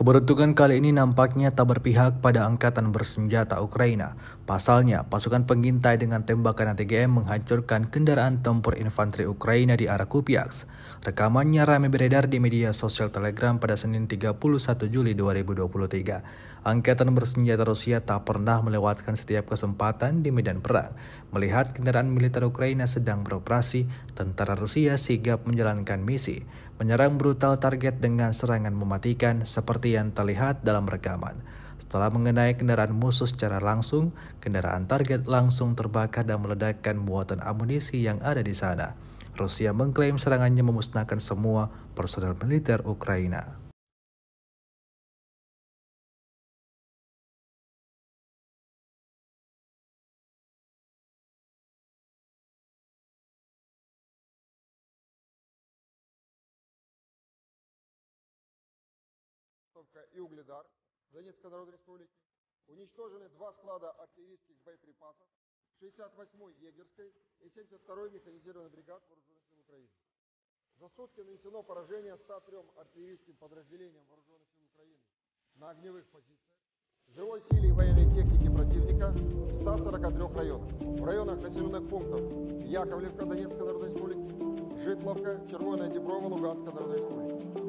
Keberuntungan kali ini nampaknya tak berpihak pada angkatan bersenjata Ukraina. Pasalnya, pasukan pengintai dengan tembakan ATGM menghancurkan kendaraan tempur infanteri Ukraina di arah Kupiaks. Rekamannya ramai beredar di media sosial Telegram pada Senin 31 Juli 2023. Angkatan bersenjata Rusia tak pernah melewatkan setiap kesempatan di medan perang. Melihat kendaraan militer Ukraina sedang beroperasi, tentara Rusia sigap menjalankan misi, menyerang brutal target dengan serangan mematikan seperti yang terlihat dalam rekaman. Setelah mengenai kendaraan musuh secara langsung, kendaraan target langsung terbakar dan meledakkan muatan amunisi yang ada di sana. Rusia mengklaim serangannya memusnahkan semua personel militer Ukraina. И Угледар Донецкой Народной Республики. Уничтожены два склада артиллерийских боеприпасов 68-й егерской и 72-й механизированной бригад Вооруженных сил Украины. За сутки нанесено поражение 103 артиллерийским подразделениям Вооруженных сил Украины на огневых позициях, живой силе и военной технике противника в 143 районах. В районах населенных пунктов Яковлевка Донецкой Народной Республики, Житловка, Червоная Деброва Луганской Народной Республики.